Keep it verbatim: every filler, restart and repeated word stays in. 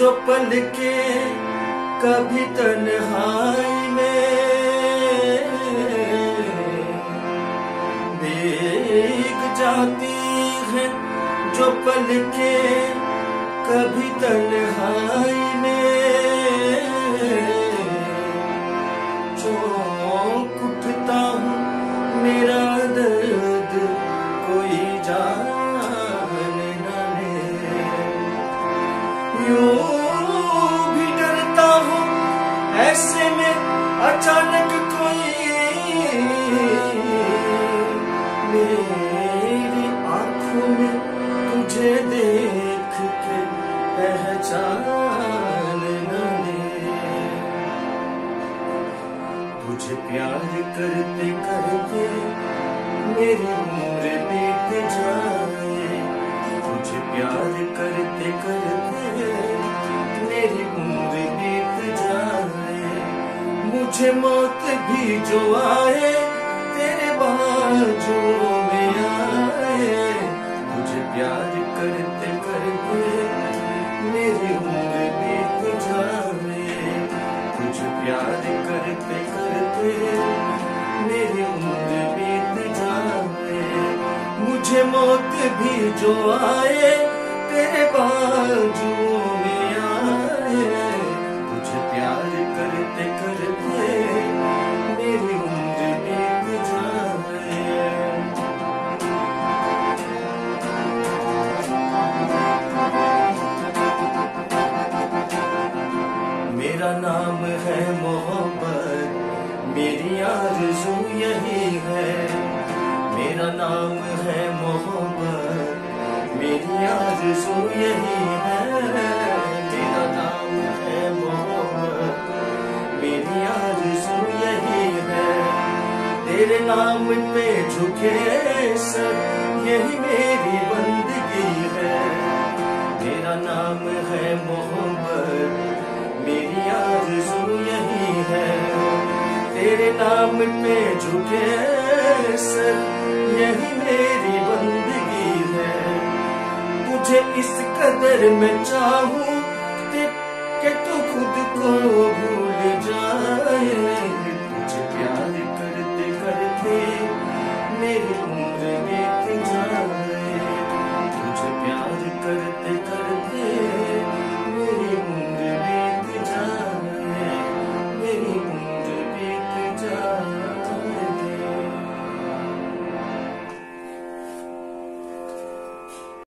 जो पल के कभी तन्हाई में भीग जाती है, जो पल के कभी तन्हाई में चौंक उठता हूँ, मेरा दर्द कोई जाने न ले। यूं भी डरता हूँ ऐसे में अचानक कोई मेरी आंखों में तुझे देख के पहचान न ले। तुझे प्यार करते करते मेरी उम्र बीत जाए, तुझे प्यार करते करते मेरी उम्र बीत जाए। मुझे मौत भी जो आए तेरे बाजुओं में आए, तुझे प्यार करते करते मेरी उम्र बीत जाए, तुझे प्यार करते करते मेरी उम्र बीत जाए। मुझे मौत भी जो आए तेरे बाजुओं में आए, तुझे प्यार करते करते मेरी उम्र बीत जाए। मेरा नाम है मोहब्बत, मेरी आरज़ू यही है। मेरा नाम है मोहब्बत, मेरी आरज़ू यही है। मेरा नाम है मोहब्बत, मेरी आरज़ू यही है। तेरे नाम पे झुके सर, यही मेरी बंदगी है। मेरा नाम है मोहब्बत, मेरी आरज़ू यही है। तेरे नाम पे झुके सर, यही मेरी बंदगी है। तुझे इस कदर मैं चाहूं कि तू खुद को भूल जाए।